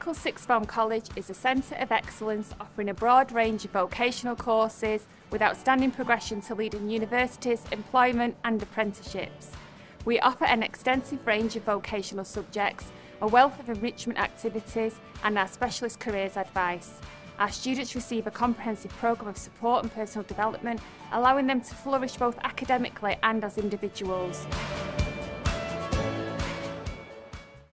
Eccles Sixth Form College is a centre of excellence offering a broad range of vocational courses with outstanding progression to leading universities, employment and apprenticeships. We offer an extensive range of vocational subjects, a wealth of enrichment activities and our specialist careers advice. Our students receive a comprehensive programme of support and personal development, allowing them to flourish both academically and as individuals.